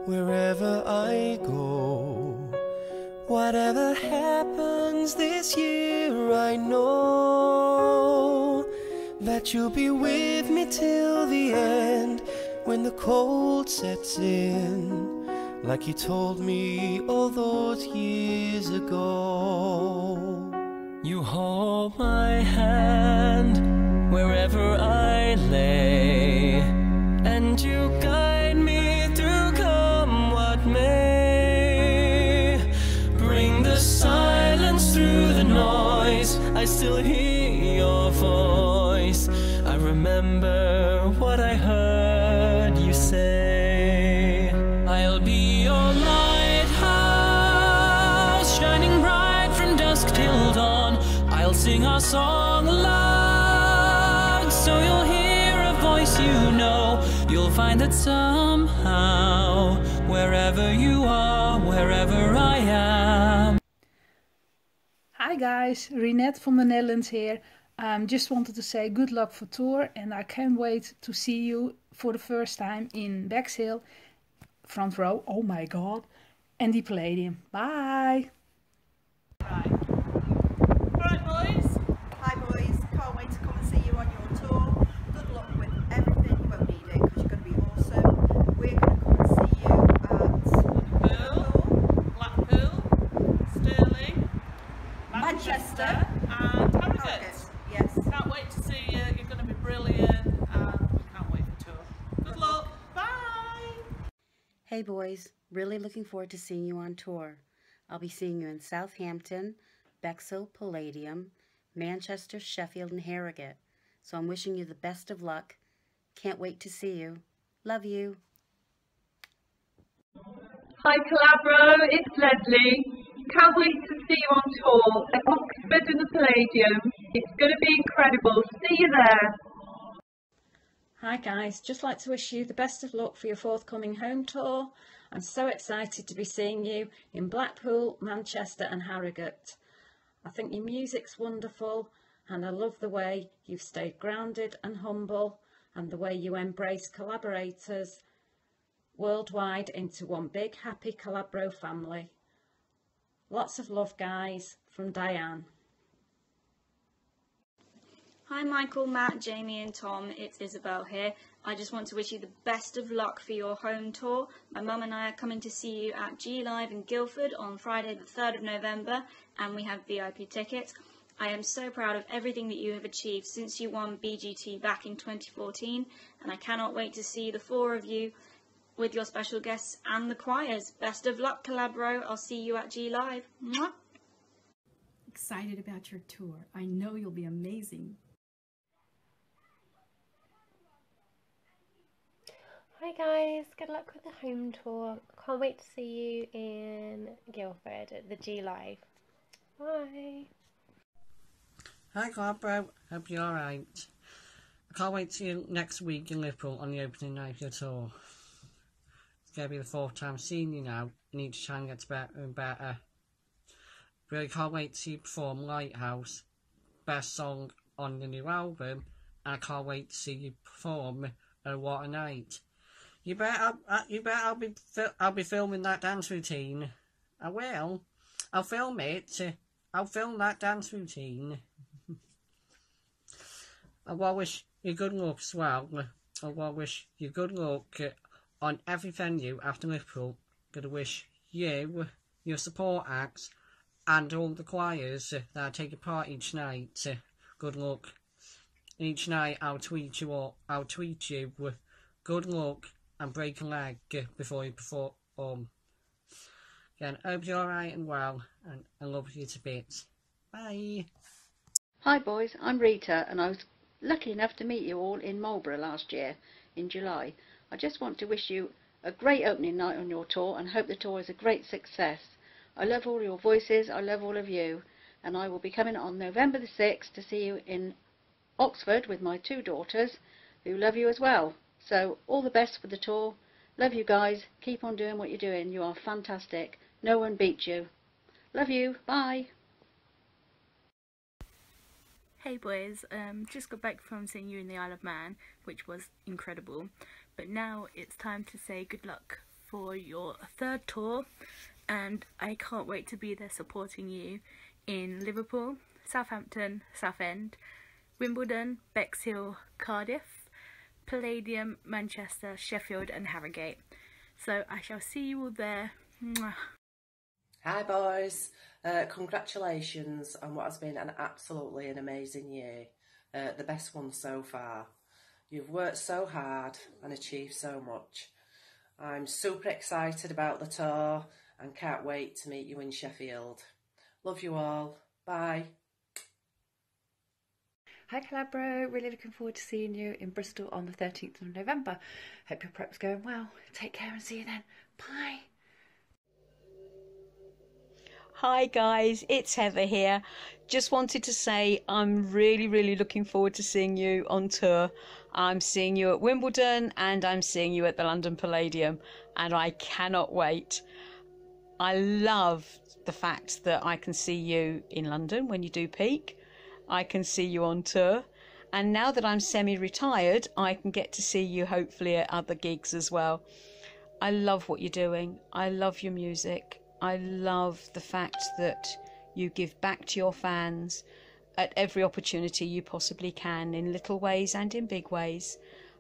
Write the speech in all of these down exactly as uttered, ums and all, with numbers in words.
wherever I go. Whatever happens this year, I know that you'll be with me till the end, when the cold sets in, like you told me all those years ago. You hold my hand wherever I lay, and you guide me through come what may. Bring the silence through the noise, I still hear your voice. I remember what I heard you say. I'll be your lighthouse, shining bright from dusk till dawn. I'll sing our song aloud, so you'll hear a voice you know. You'll find that somehow, wherever you are, wherever I am. Hi guys, Renette from the Netherlands here. Um, just wanted to say good luck for tour, and I can't wait to see you for the first time in Bexhill, front row, oh my god, and the Palladium. Bye! Right. Right boys. Hi boys, can't wait to come and see you on your tour. Good luck with everything, you won't need it because you're going to be awesome. We're going to come and see you at Liverpool, Blackpool, Stirling, Manchester, and Harrogate. Yes. Can't wait to see you, you're going to be brilliant, and we can't wait for tour. Good luck, bye! Hey boys, really looking forward to seeing you on tour. I'll be seeing you in Southampton, Bexhill, Palladium, Manchester, Sheffield and Harrogate. So I'm wishing you the best of luck. Can't wait to see you. Love you. Hi Calabro, it's Leslie. Can't wait to see you on tour at Oxford and the Palladium. It's going to be incredible. See you there. Hi guys, just like to wish you the best of luck for your forthcoming home tour. I'm so excited to be seeing you in Blackpool, Manchester and Harrogate. I think your music's wonderful, and I love the way you've stayed grounded and humble, and the way you embrace collaborators worldwide into one big happy Calabro family. Lots of love guys, from Diane. Hi Michael, Matt, Jamie and Tom, it's Isabel here. I just want to wish you the best of luck for your home tour. My mum and I are coming to see you at G Live in Guildford on Friday the third of November, and we have V I P tickets. I am so proud of everything that you have achieved since you won B G T back in twenty fourteen, and I cannot wait to see the four of you with your special guests and the choirs. Best of luck Calabro, I'll see you at G Live. Mwah! Excited about your tour. I know you'll be amazing. Hi guys, good luck with the home tour. Can't wait to see you in Guildford at the G Live. Bye. Hi Calabro, hope you're alright. I can't wait to see you next week in Liverpool on the opening night of your tour. It's going to be the fourth time seeing you now, and each time gets better and better. Really can't wait to see you perform Lighthouse, best song on the new album, and I can't wait to see you perform uh, What a Night. You bet I'll, uh, you bet I'll be I'll be filming that dance routine. I will. I'll film it. I'll film that dance routine. I will wish you good luck as well. I will wish you good luck on every venue after Liverpool. Gonna wish you, your support acts, and all the choirs that are taking part each night good luck. Each night I'll tweet you all. I'll tweet you with good luck and break a leg before you perform. Again, hope you're alright and well, and I love you to bits. Bye. Hi boys, I'm Rita, and I was lucky enough to meet you all in Marlborough last year in July. I just want to wish you a great opening night on your tour and hope the tour is a great success. I love all your voices, I love all of you, and I will be coming on November the sixth to see you in Oxford with my two daughters who love you as well. So all the best for the tour. Love you guys. Keep on doing what you're doing. You are fantastic. No one beats you. Love you. Bye. Hey boys, um, just got back from seeing you in the Isle of Man, which was incredible. But now it's time to say good luck for your third tour, and I can't wait to be there supporting you in Liverpool, Southampton, Southend, Wimbledon, Bexhill, Cardiff, Palladium, Manchester, Sheffield and Harrogate. So I shall see you all there. Mwah. Hi boys, uh, congratulations on what has been an absolutely an amazing year, uh, the best one so far. You've worked so hard and achieved so much. I'm super excited about the tour and can't wait to meet you in Sheffield. Love you all, bye. Hi Calabro, really looking forward to seeing you in Bristol on the thirteenth of November. Hope your prep's going well. Take care and see you then. Bye. Hi guys, it's Heather here. Just wanted to say I'm really, really looking forward to seeing you on tour. I'm seeing you at Wimbledon and I'm seeing you at the London Palladium, and I cannot wait. I love the fact that I can see you in London when you do peak. I can see you on tour, and now that I'm semi-retired I can get to see you hopefully at other gigs as well. I love what you're doing. I love your music. I love the fact that you give back to your fans at every opportunity you possibly can, in little ways and in big ways.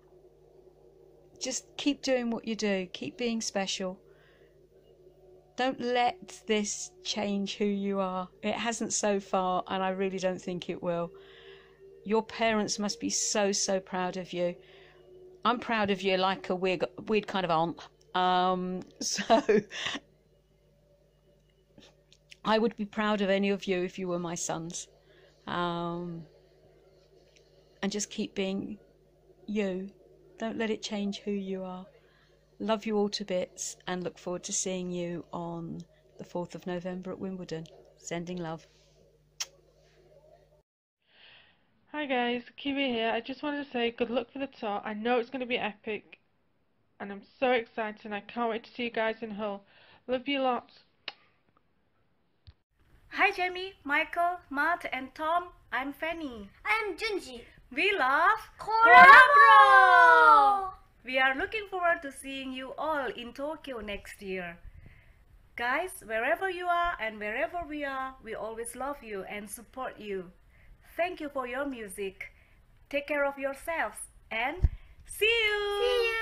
Just keep doing what you do. Keep being special. Don't let this change who you are. It hasn't so far, and I really don't think it will. Your parents must be so, so proud of you. I'm proud of you like a weird, weird kind of aunt. Um, so... I would be proud of any of you if you were my sons. Um, and just keep being you. Don't let it change who you are. Love you all to bits and look forward to seeing you on the fourth of November at Wimbledon. Sending love. Hi guys, Kiwi here. I just wanted to say good luck for the tour. I know it's going to be epic and I'm so excited and I can't wait to see you guys in Hull. Love you lots. Hi Jamie, Michael, Matt and Tom, I'm Fanny. I'm Junji. We love Collabro! We are looking forward to seeing you all in Tokyo next year. Guys, wherever you are and wherever we are, we always love you and support you. Thank you for your music. Take care of yourselves and see you! See you!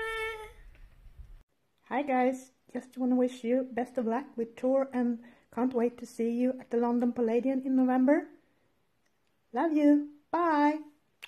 Hi guys, just want to wish you best of luck with tour and can't wait to see you at the London Palladium in November. Love you. Bye.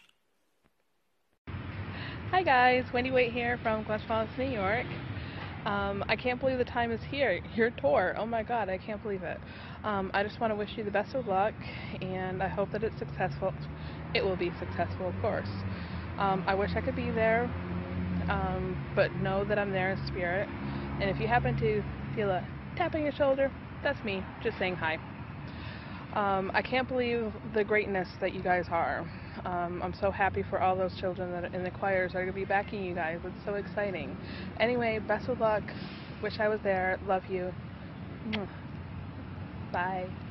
Hi guys, Wendy Waite here from Glass Falls, New York. Um, I can't believe the time is here. Your tour. Oh my god, I can't believe it. Um, I just want to wish you the best of luck and I hope that it's successful. It will be successful, of course. Um, I wish I could be there, um, but know that I'm there in spirit. And if you happen to feel a tap on your shoulder, that's me, just saying hi. Um, I can't believe the greatness that you guys are. Um, I'm so happy for all those children that are in the choirs that are going to be backing you guys. It's so exciting. Anyway, best of luck. Wish I was there. Love you. Bye.